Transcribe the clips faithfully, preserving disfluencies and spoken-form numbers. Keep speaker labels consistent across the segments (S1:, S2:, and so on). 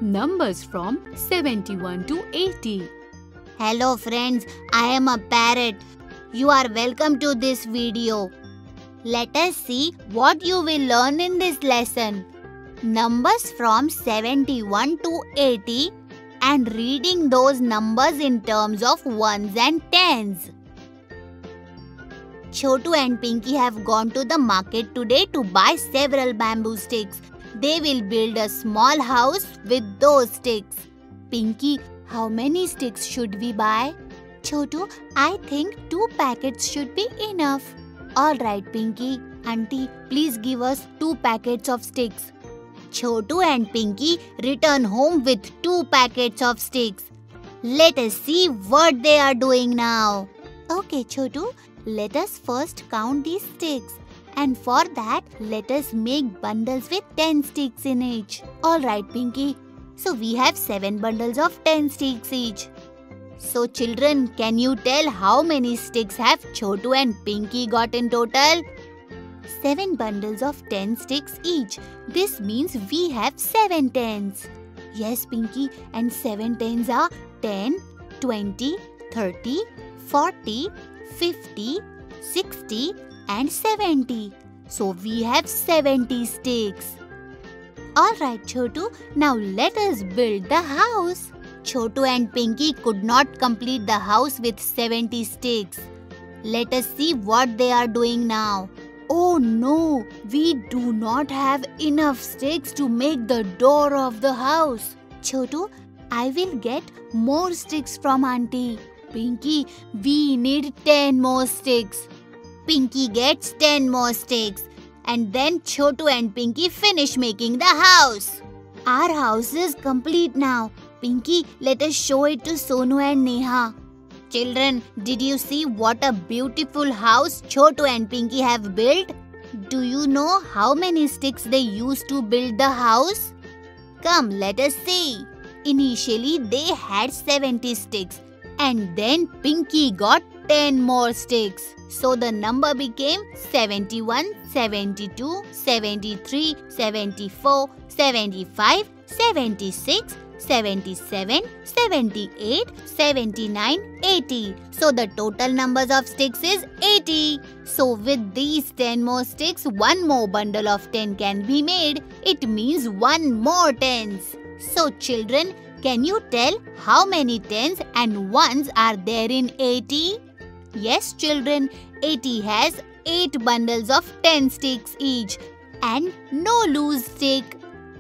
S1: Numbers from seventy-one to eighty.
S2: Hello friends, I am a parrot. You are welcome to this video. Let us see what you will learn in this lesson. Numbers from seventy-one to eighty and reading those numbers in terms of ones and tens. Chotu and Pinky have gone to the market today to buy several bamboo sticks. They will build a small house with those sticks. Pinky, how many sticks should we buy? Chotu, I think two packets should be enough. Alright Pinky, Auntie, please give us two packets of sticks. Chotu and Pinky return home with two packets of sticks. Let us see what they are doing now. Okay Chotu, let us first count these sticks. And for that, let us make bundles with ten sticks in each. Alright Pinky. So we have seven bundles of ten sticks each. So children, can you tell how many sticks have Chotu and Pinky got in total? seven bundles of ten sticks each. This means we have seven tens. Yes Pinky, and seven tens are ten, twenty, thirty, forty, fifty, sixty and seventy. So we have seventy sticks. Alright Chotu, now let us build the house. Chotu and Pinky could not complete the house with seventy sticks. Let us see what they are doing now. Oh no, we do not have enough sticks to make the door of the house. Chotu, I will get more sticks from Auntie. Pinky, we need ten more sticks. Pinky gets ten more sticks. And then Chotu and Pinky finish making the house. Our house is complete now. Pinky, let us show it to Sonu and Neha. Children, did you see what a beautiful house Chotu and Pinky have built? Do you know how many sticks they used to build the house? Come, let us see. Initially, they had seventy sticks. And then Pinky got ten more sticks. So the number became seventy-one, seventy-two, seventy-three, seventy-four, seventy-five, seventy-six, seventy-seven, seventy-eight, seventy-nine, eighty. So the total numbers of sticks is eighty. So with these ten more sticks, one more bundle of ten can be made. It means one more tens. So children, can you tell how many tens and ones are there in eighty? Yes children, eighty has eight bundles of ten sticks each and no loose stick.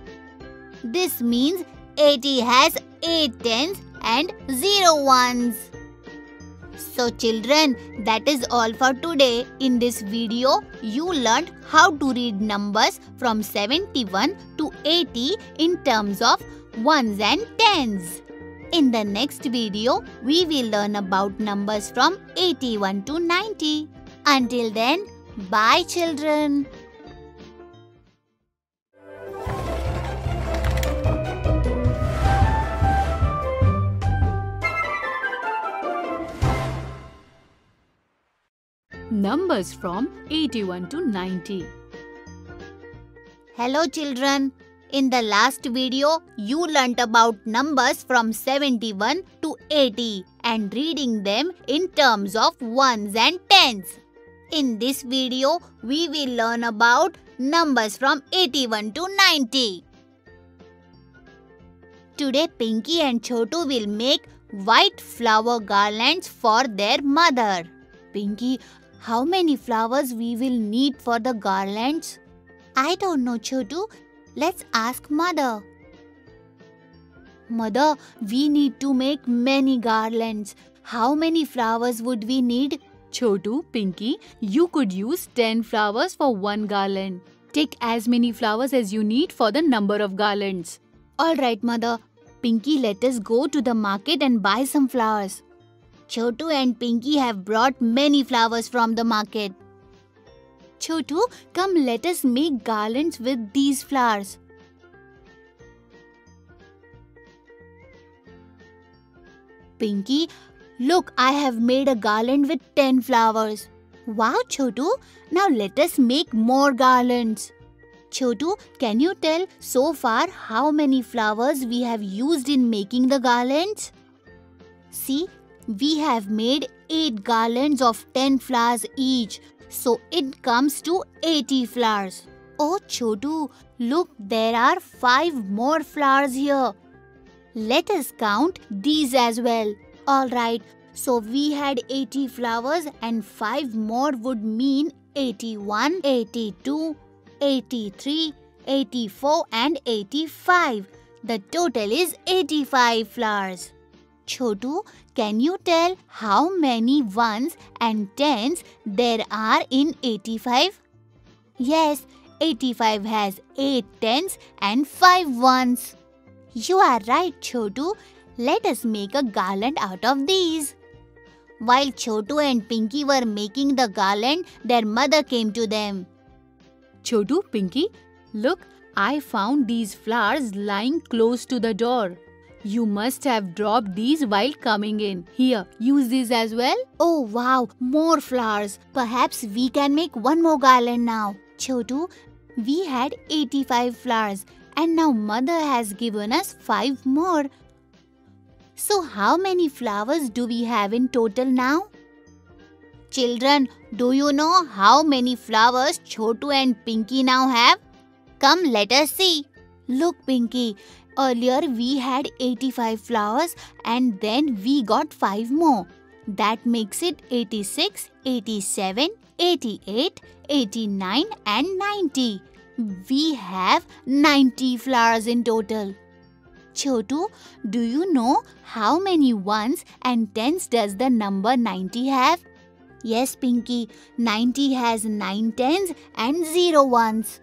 S2: This means eighty has eight tens and zero ones. So children, that is all for today. In this video, you learned how to read numbers from seventy-one to eighty in terms of ones and tens. In the next video, we will learn about numbers from eighty-one to ninety. Until then, bye children.
S1: Numbers from eighty-one to ninety.
S2: Hello children. In the last video, you learnt about numbers from seventy-one to eighty and reading them in terms of ones and tens. In this video, we will learn about numbers from eighty-one to ninety. Today, Pinky and Chotu will make white flower garlands for their mother. Pinky, how many flowers we will need for the garlands? I don't know, Chotu. Let's ask Mother. Mother, we need to make many garlands. How many flowers would we need?
S1: Chotu, Pinky, you could use ten flowers for one garland. Take as many flowers as you need for the number of garlands.
S2: Alright, Mother. Pinky, let us go to the market and buy some flowers. Chotu and Pinky have brought many flowers from the market. Chotu, come let us make garlands with these flowers. Pinky, look, I have made a garland with ten flowers. Wow, Chotu, now let us make more garlands. Chotu, can you tell so far how many flowers we have used in making the garlands? See, we have made eight garlands of ten flowers each, so it comes to eighty flowers. Oh Chotu, look, there are five more flowers here. Let us count these as well. Alright, so we had eighty flowers and five more would mean eighty-one, eighty-two, eighty-three, eighty-four and eighty-five. The total is eighty-five flowers. Chotu, can you tell how many ones and tens there are in eighty-five? Yes, eighty-five has eight tens and five ones. You are right, Chotu. Let us make a garland out of these. While Chotu and Pinky were making the garland, their mother came to them.
S1: Chotu, Pinky, look, I found these flowers lying close to the door. You must have dropped these while coming in. Here, use these as well.
S2: Oh wow, more flowers. Perhaps we can make one more garland now. Chotu, we had eighty-five flowers and now mother has given us five more. So how many flowers do we have in total now? Children, do you know how many flowers Chotu and Pinky now have? Come, let us see. Look, Pinky, earlier we had eighty-five flowers and then we got five more. That makes it eighty-six, eighty-seven, eighty-eight, eighty-nine and ninety. We have ninety flowers in total. Chotu, do you know how many ones and tens does the number ninety have? Yes, Pinky, ninety has nine tens and zero ones.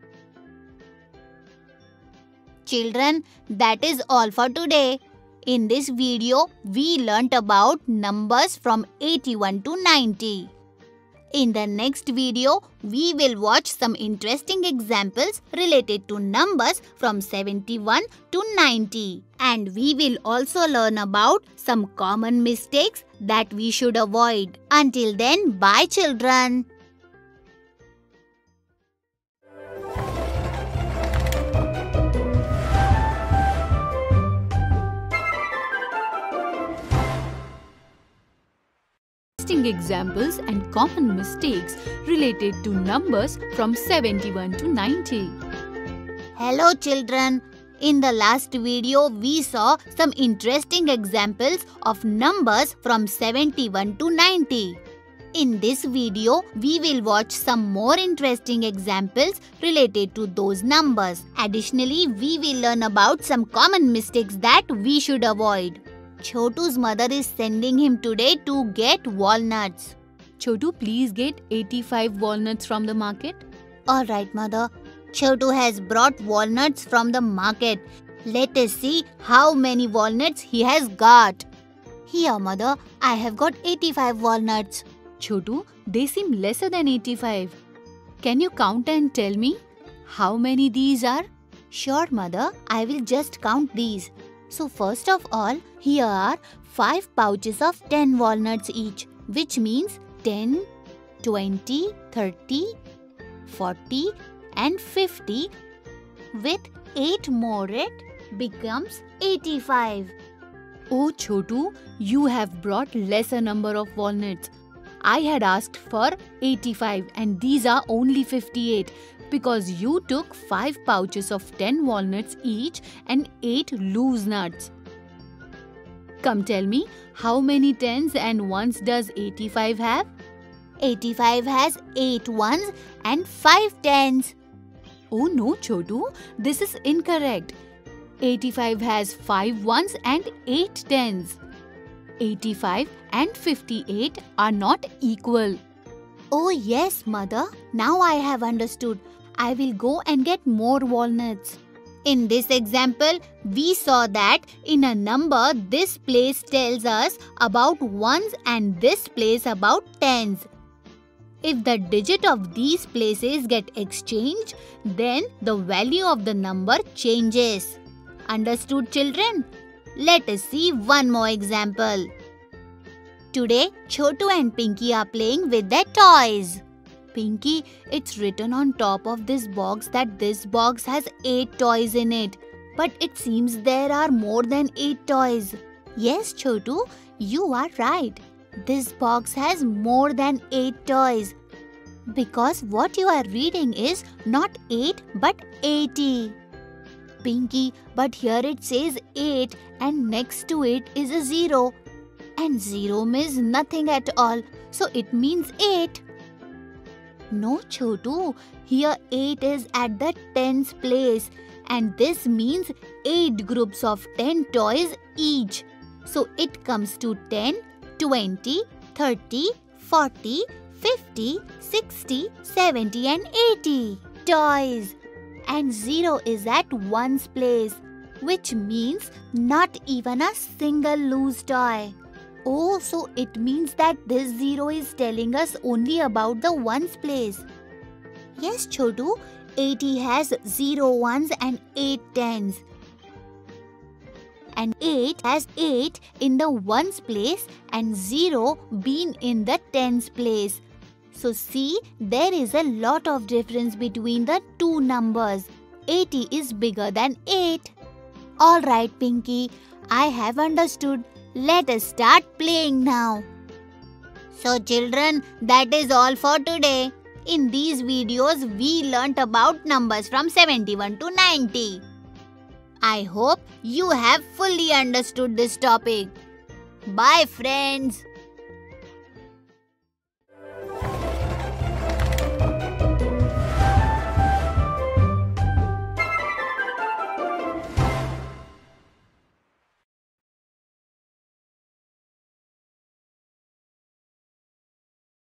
S2: Children, that is all for today. In this video, we learnt about numbers from eighty-one to ninety. In the next video, we will watch some interesting examples related to numbers from seventy-one to ninety. And we will also learn about some common mistakes that we should avoid. Until then, bye children.
S1: Examples and common mistakes related to numbers from seventy-one to ninety.
S2: Hello children. In the last video, we saw some interesting examples of numbers from seventy-one to ninety. In this video, we will watch some more interesting examples related to those numbers. Additionally, we will learn about some common mistakes that we should avoid. Chotu's mother is sending him today to get walnuts.
S1: Chotu, please get eighty-five walnuts from the market.
S2: Alright, mother. Chotu has brought walnuts from the market. Let us see how many walnuts he has got. Here, mother, I have got eighty-five walnuts.
S1: Chotu, they seem lesser than eighty-five. Can you count and tell me how many these are?
S2: Sure, mother. I will just count these. So first of all, here are five pouches of ten walnuts each, which means ten, twenty, thirty, forty and fifty. With eight more it becomes eighty-five.
S1: Oh Chotu, you have brought lesser number of walnuts. I had asked for eighty-five and these are only fifty-eight. Because you took five pouches of ten walnuts each and eight loose nuts. Come tell me, how many tens and ones does eighty-five have?
S2: eighty-five has eight ones and five tens.
S1: Oh no, Chotu, this is incorrect. eighty-five has five ones and eight tens. eighty-five and fifty-eight are not equal.
S2: Oh yes, mother. Now I have understood. I will go and get more walnuts. In this example, we saw that in a number, this place tells us about ones and this place about tens. If the digit of these places get exchanged, then the value of the number changes. Understood, children? Let us see one more example. Today, Chotu and Pinky are playing with their toys.
S1: Pinky, it's written on top of this box that this box has eight toys in it. But it seems there are more than eight toys.
S2: Yes, Chotu, you are right. This box has more than eight toys. Because what you are reading is not eight but eighty.
S1: Pinky, but here it says eight and next to it is a zero. And zero means nothing at all. So it means eight. No, Chotu. Here eight is at the tens place. And this means eight groups of ten toys each. So it comes to ten, twenty, thirty, forty, fifty, sixty, seventy and eighty toys. And zero is at ones place, which means not even a single loose toy. Oh, so it means that this zero is telling us only about the ones place.
S2: Yes, Chotu, eighty has zero ones and eight tens.
S1: And eight has eight in the ones place and zero being in the tens place. So see, there is a lot of difference between the two numbers. eighty is bigger than eight.
S2: Alright, Pinky, I have understood. Let us start playing now. So children, that is all for today. In these videos, we learnt about numbers from seventy-one to ninety. I hope you have fully understood this topic. Bye friends.